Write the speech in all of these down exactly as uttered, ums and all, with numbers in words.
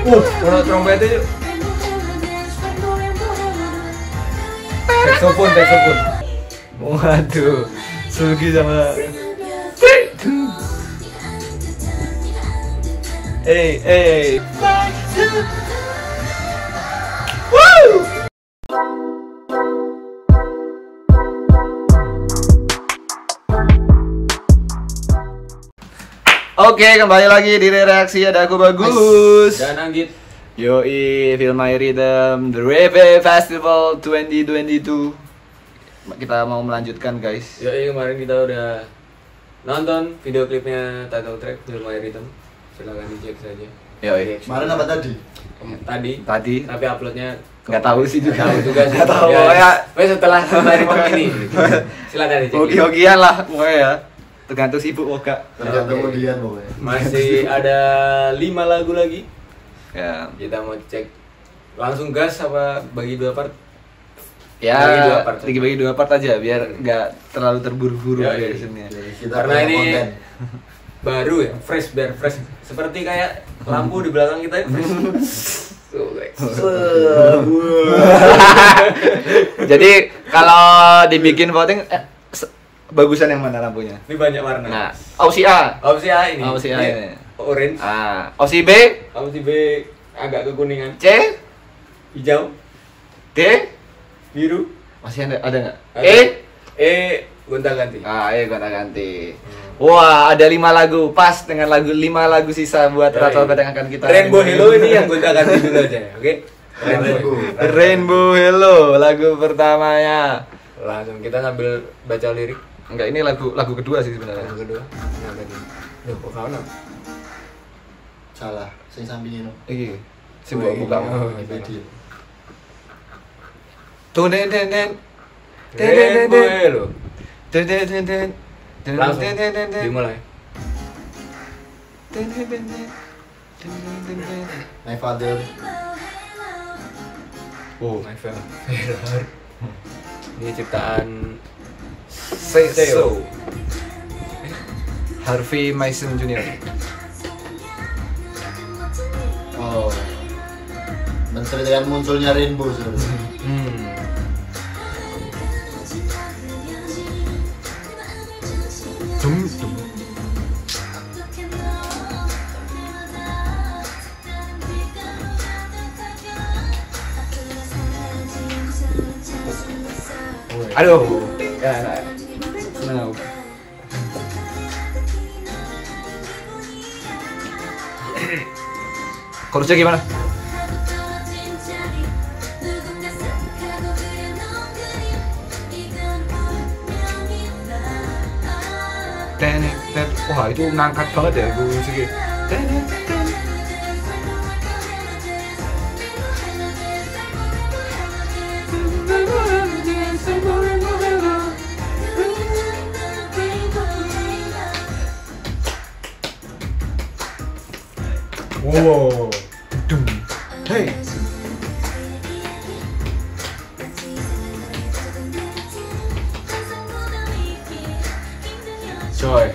Uh, ono trompetnya yuk. Saxophone, saxophone. Waduh, Sugi sama. Eh, eh. Woo! Oke, kembali lagi di Reaksi, ada aku Bagus dan Anggit. Yoi, Feel My Rhythm, The Rave Festival dua ribu dua puluh dua. Kita mau melanjutkan, guys. Yoi, kemarin kita udah nonton video klipnya title track Feel My Rhythm. Silahkan dicek saja. Yoi. Kemarin apa tadi? Tadi. Tadi. Tapi uploadnya Nggak tahu sih juga. Nggak tahu juga sih. Nggak tahu, ya. ya. Wes setelah Feel My Rhythm ini. Silakan dicek. Hoki-hokian lah, pokoknya ya. Tergantung sibuk Oka. Tergantung kemudian pokoknya. Masih ada lima lagu lagi. Ya. Kita mau cek langsung gas apa bagi dua part? Ya, Bagi dua part. bagi bagi dua part aja biar nggak terlalu terburu-buru Ya, ya, iya. biasanya. Kita Karena punya ini konten. baru ya, fresh biar fresh. Seperti kayak lampu di belakang kita fresh. Tuh, guys. Jadi kalau dibikin voting eh, se- bagusan yang mana lampunya? Ini banyak warna. Nah, opsi A. Opsi A ini. Opsi A Ini ini. orange. Ah, opsi B, Opsi B agak kekuningan. C, Hijau, D, biru. masih ada ada nggak? Ada. E, E gonta-ganti. ah, E gonta ganti. Wah, ada lima lagu pas dengan lagu lima lagu sisa buat Yoi. Rattle Band yang akan kita. Rainbow Hello ini yang gonta-ganti dulu aja, oke? Rainbow. Rainbow Hello lagu pertamanya. Langsung kita ngambil baca lirik. Enggak, ini lagu lagu kedua sih sebenarnya. Yang kedua. Yang tadi. Loh, kok kau nak? Salah, sing sampingnya no. Iki. Sing Oh, mbok iki. buka. Oh, Di video. Tuh den den den. Rainbow Hello. Den den den den. Den Langsung den den den den. dimulai. Den den den den. Den den den den. My father. Oh, My Fair. Ini ciptaan say Seo. so. Harvey Mason Junior Oh. Menceritakan munculnya Rainbow sebenarnya. Hmm. Dum dum. Aduh, ya, ya. Senang aku. Chorusnya gimana? Tenek, ten. Wah, itu ngangkat banget ya gue musiknya. Tenek, ten. Wow. Dum. Hey. Joy.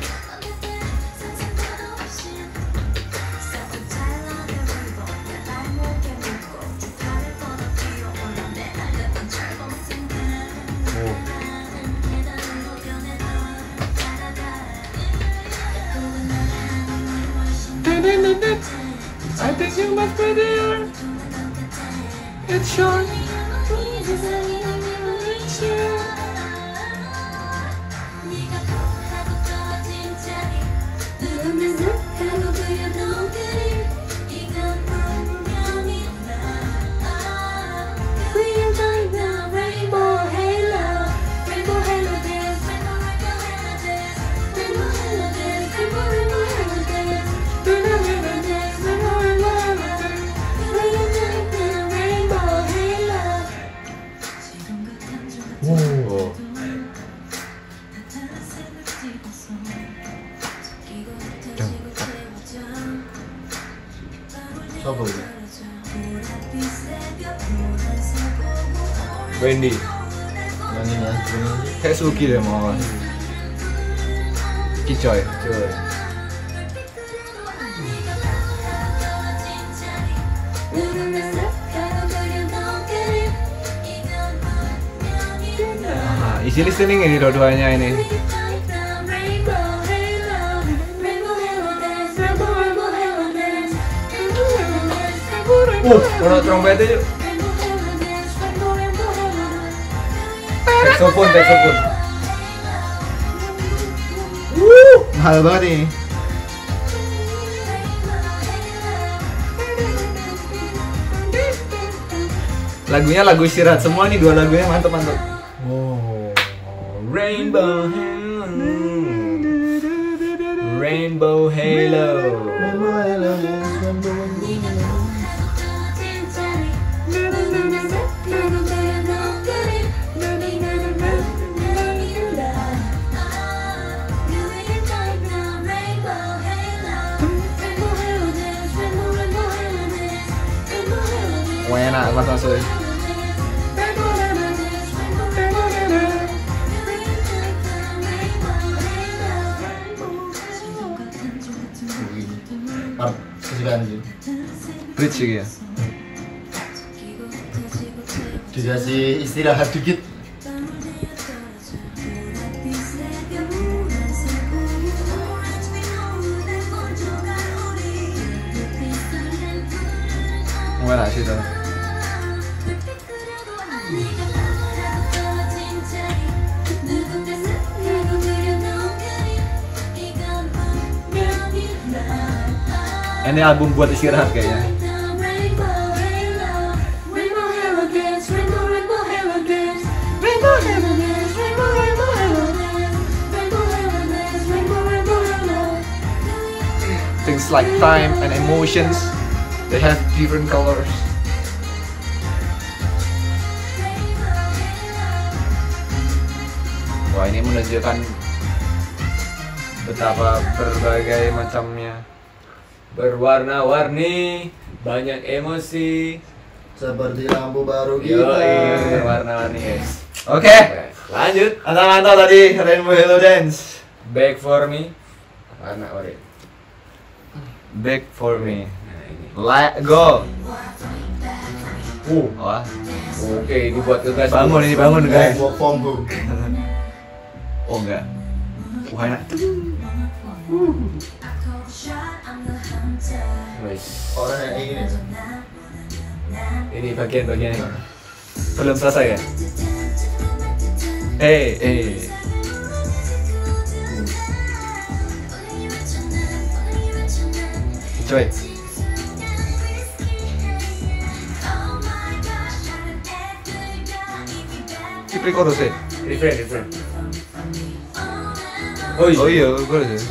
I think you must be there. It's short. Wow. Sopo iki? Wendy. Yang ini ya, ini. Kayak Sugi deh mau. Kicoy. Coy. Nah, easy listening ini dua-duanya ini. Uh, kalau trompet itu. Saxophone, saxophone. Wuh, mahal banget ini. Lagunya lagu istirahat semua nih, dua lagunya mantap mantap. Oh, Rainbow Halo. Rainbow Halo. Wah enak mas masuk. Part kesukaan sih. Bridge juga ya. Dikasih istirahat dikit. Wah enak sih tuh. Ini album buat istirahat kayaknya. Things like time and emotions, they have different colors. Wah ini menunjukkan betapa berbagai macamnya, Berwarna-warni, banyak emosi. Seperti lampu baru Yo, kita. berwarna-warni guys. Oke, Lanjut. mantap-mantap tadi Rainbow Hello Dance. Back for me. Warna orange. Back for me. Nah ini. Let go. Uh, Wah, oke, ini buat kegas. bangun ini bangun guys. Work from home. Oh enggak. Wah enak. Wes. Orang yang ingin ya. Ini bagian-bagian ini. Belum selesai ya? Eh, eh. Coy. Ini pre-chorus ya? Refrain, refrain. Oh iya. Oh iya, chorus ya.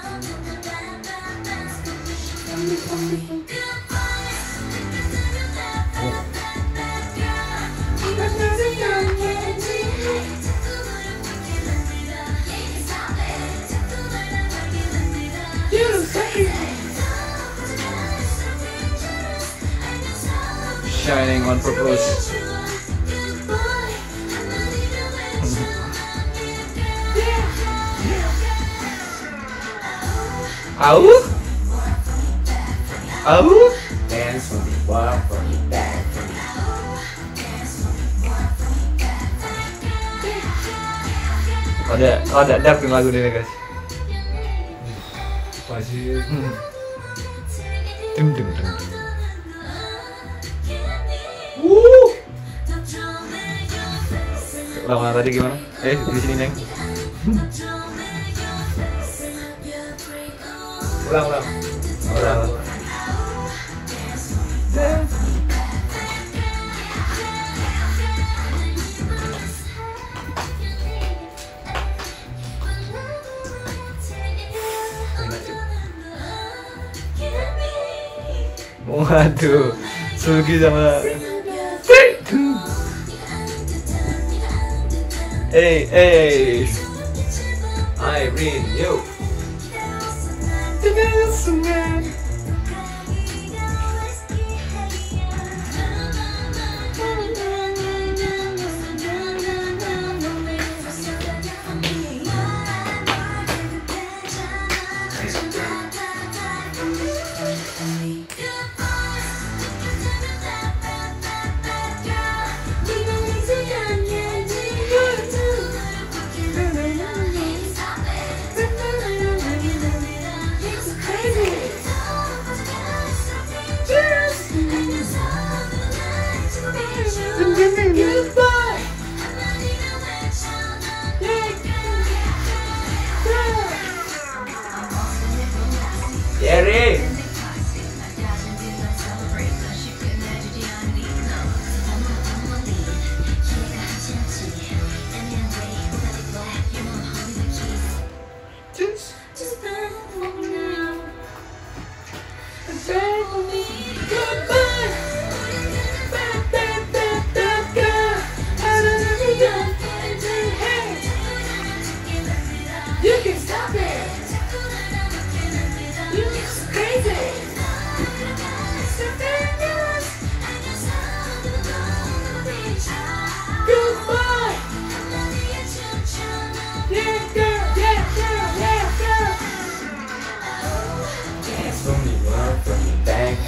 Shining on purpose. Au? Au? Dance for me, walk for me, dance for me. Ada, ada dark di lagu ini guys. Masih. Ding ding ding. Wuh. Lama tadi gimana? Eh, di sini Neng. Ulang, ulang. Ulang. Waduh, Sugi sama Eh, eh. I bring you.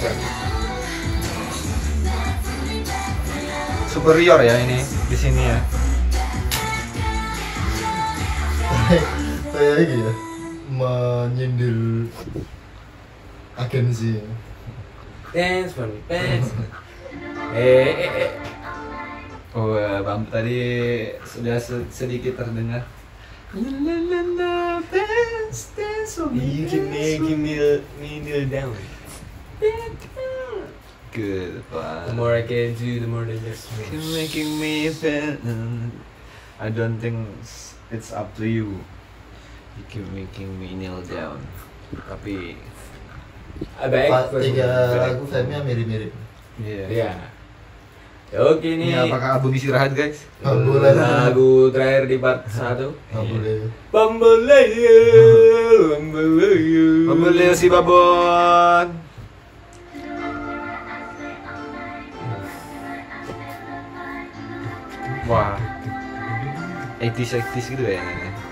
Superior ya ini di sini ya. Kayak ini ya, menyindir agensi. Dance for me, dance. Eh, eh, eh. Oh, ya, Bang, tadi sudah se- sedikit terdengar. You can make me me kneel down. Good, Pak. The more I can do, the more they just You're making me feel. I don't think it's up to you. You keep making me kneel down. Tapi, baik. Pak, tiga lagu Femnya mirip-mirip. iya. Ya. Oke Ini nih. apakah album istirahat, guys? Nggak boleh. Lagu terakhir di part satu. Nggak boleh. Bamboleo, bamboleo. Pembeli si Babon. Wah. eighties eighties gitu ya.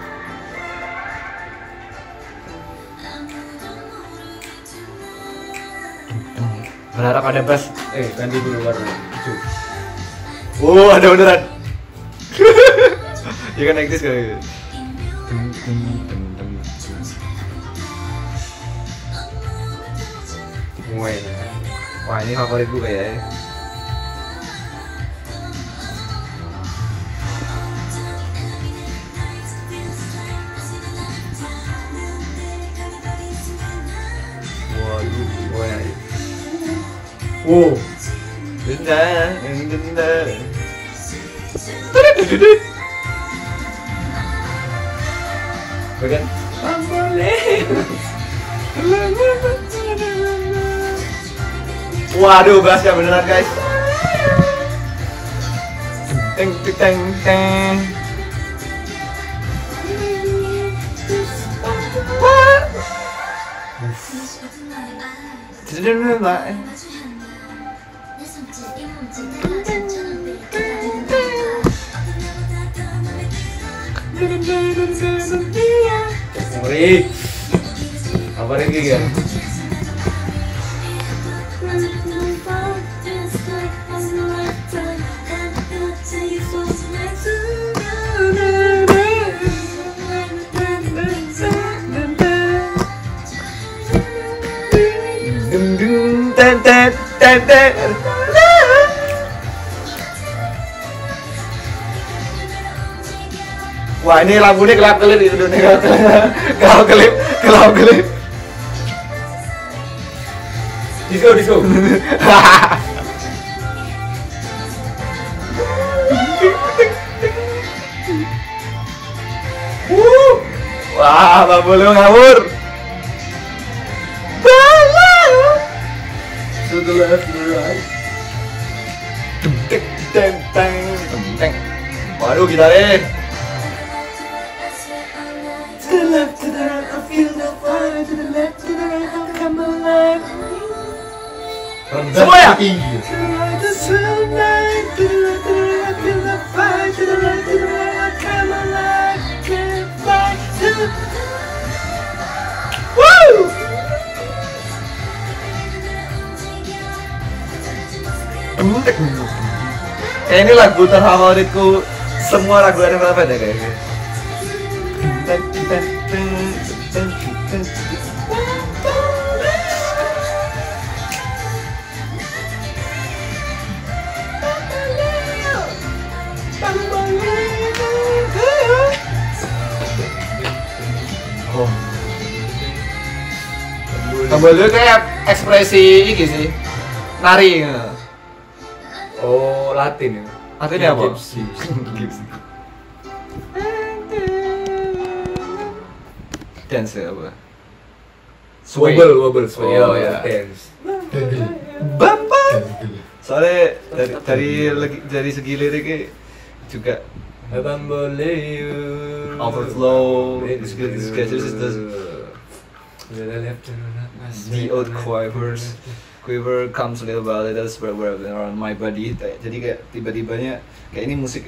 Berharap ada bass. Eh, ganti dulu warna. Cu. Oh, ada beneran. Ya kan eighties kali. Mulai. Wah, ini favorit gue kayaknya. Waduh, mulai. Wow. Denda, denda. Bagian. Waduh, bassnya beneran guys. Teng teng teng teng. Mari. Apa lagi kan? Ten ten ten ten. Wah, ini lagunya kelap-kelip itu nih, kelap-kelip, kelap-kelip. Disco, disco. Wuh. Wah, Bang Bulu ngawur. To the left, to the right. Teng teng teng teng. Waduh, gitarnya. To the left, to the right, I feel the fire. To the left, to the right, I come alive. Semua ya? Tinggi. To the right, to the right, to the left, to the right, I feel the fire. To the right, to the right, I come alive. Can't fly to. Woo! Kayak ini lagu terfavoritku semua lagu Red Velvet ya kayaknya. Oh. Kembali kayak ekspresi ini sih, nari. Oh, Latin ya. Artinya apa? Gypsy. Gypsy. Dance ya apa? Sway. Wobble, wobble, sway. Oh, ya. Dance. Tinggi. Bapak. Tinggi. Soalnya dari dari lagi- dari segi liriknya juga Bamboleo. Overflow. This this this this this the old quivers. Quiver comes little by little spread around my body. Jadi kayak tiba-tibanya kayak ini musik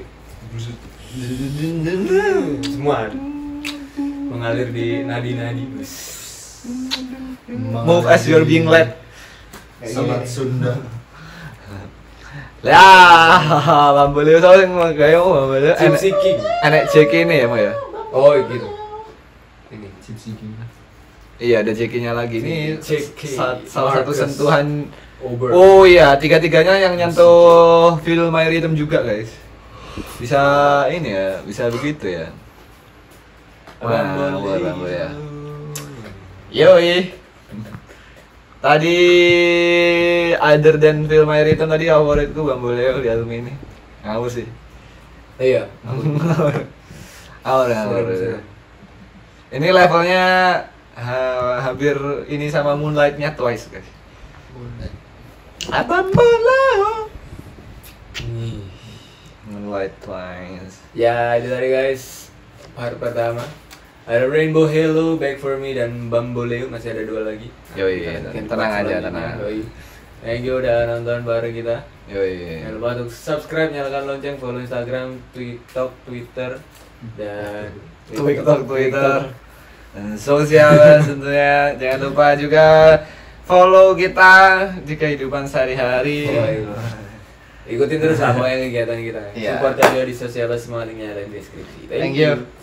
Semua mengalir di nadi-nadi. move as you're being led. Kayak Sangat gini. Sunda. Lah, Bamboleo tau yang kayak Bamboleo. Gypsy King. Enek J K ini ya, Mak ya? Oh gitu. Ini. Gypsy King. Iya, ada J K-nya lagi. Ini J K. sa- salah satu Marcus. sentuhan. Over. Oh iya, tiga-tiganya yang nyentuh Feel My Rhythm juga, guys. Bisa ini ya, bisa begitu ya. Wah, Bamboleo ya. Yoi. Tadi other than Feel My Rhythm tadi favoritku Bamboleo di album ini. Ngawur sih. Iya. Ngawur ya, ngawur. Seru-seru. Ini levelnya ha- hampir ini sama Moonlight-nya Twice, guys. Bamboleo. Nih. Moonlight Twice. Ya itu tadi guys part pertama. Ada Rainbow Halo, Back For Me, dan Bamboleo, masih ada dua lagi. Yoi, Kita nantikan tenang part aja, selanjutnya. tenang. Yoi. Thank you udah nonton bareng kita. Yoi. Jangan lupa untuk subscribe, nyalakan lonceng, follow Instagram, TikTok, Twitter, dan TikTok, Twitter, dan sosial tentunya. Jangan lupa juga follow kita di kehidupan sehari-hari. Oh, iya. Ikutin terus apa yang kegiatan kita. Iya. Support juga di sosial, semua linknya ada di deskripsi. Thank you.